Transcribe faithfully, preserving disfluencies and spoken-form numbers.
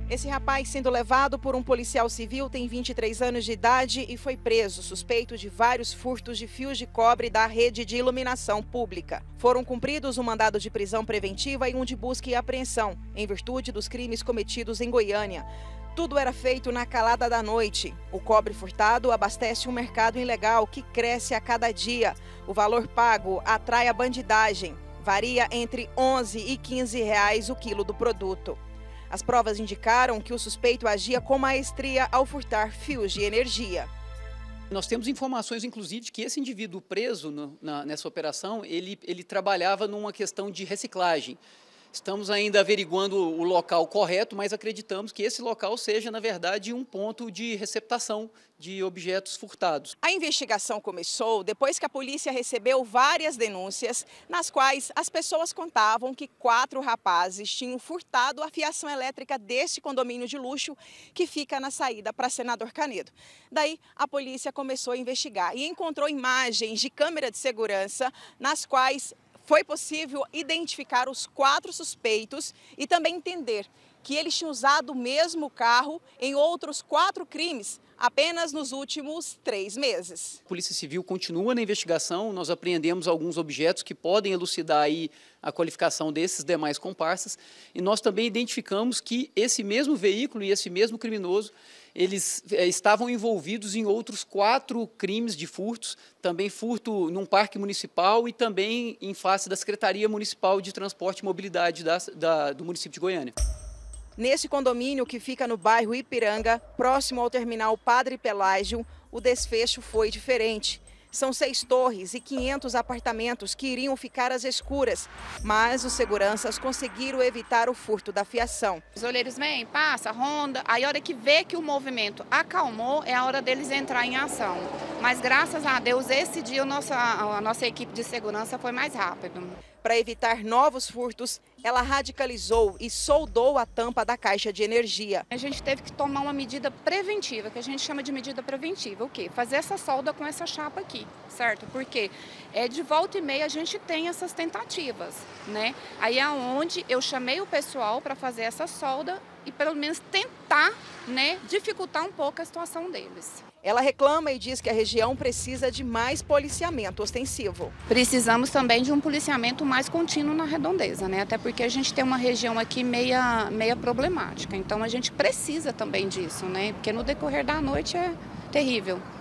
Esse rapaz, sendo levado por um policial civil, tem vinte e três anos de idade e foi preso, suspeito de vários furtos de fios de cobre da rede de iluminação pública. Foram cumpridos um mandado de prisão preventiva e um de busca e apreensão, em virtude dos crimes cometidos em Goiânia. Tudo era feito na calada da noite. O cobre furtado abastece um mercado ilegal que cresce a cada dia. O valor pago atrai a bandidagem. Varia entre onze e quinze reais o quilo do produto. As provas indicaram que o suspeito agia com maestria ao furtar fios de energia. Nós temos informações, inclusive, de que esse indivíduo preso no, na, nessa operação, ele, ele trabalhava numa questão de reciclagem. Estamos ainda averiguando o local correto, mas acreditamos que esse local seja, na verdade, um ponto de receptação de objetos furtados. A investigação começou depois que a polícia recebeu várias denúncias, nas quais as pessoas contavam que quatro rapazes tinham furtado a fiação elétrica deste condomínio de luxo que fica na saída para Senador Canedo. Daí, a polícia começou a investigar e encontrou imagens de câmera de segurança nas quais foi possível identificar os quatro suspeitos e também entender que eles tinham usado o mesmo carro em outros quatro crimes apenas nos últimos três meses. A Polícia Civil continua na investigação, nós apreendemos alguns objetos que podem elucidar aí a qualificação desses demais comparsas e nós também identificamos que esse mesmo veículo e esse mesmo criminoso, eles é, estavam envolvidos em outros quatro crimes de furtos, também furto num parque municipal e também em face da Secretaria Municipal de Transporte e Mobilidade da, da, do município de Goiânia. Nesse condomínio que fica no bairro Ipiranga, próximo ao terminal Padre Pelágio, o desfecho foi diferente. São seis torres e quinhentos apartamentos que iriam ficar às escuras, mas os seguranças conseguiram evitar o furto da fiação. Os olheiros vêm, passa, ronda, aí a hora que vê que o movimento acalmou, é a hora deles entrar em ação. Mas graças a Deus, esse dia a nossa, a nossa equipe de segurança foi mais rápido. Para evitar novos furtos, ela radicalizou e soldou a tampa da caixa de energia. A gente teve que tomar uma medida preventiva, que a gente chama de medida preventiva. O quê? Fazer essa solda com essa chapa aqui, certo? Porque é, de volta e meia a gente tem essas tentativas, né? Aí é onde eu chamei o pessoal para fazer essa solda e pelo menos tentar, né, dificultar um pouco a situação deles. Ela reclama e diz que a região precisa de mais policiamento ostensivo. Precisamos também de um policiamento mais contínuo na redondeza, né? Até porque a gente tem uma região aqui meia, meia problemática. Então a gente precisa também disso, né? Porque no decorrer da noite é terrível.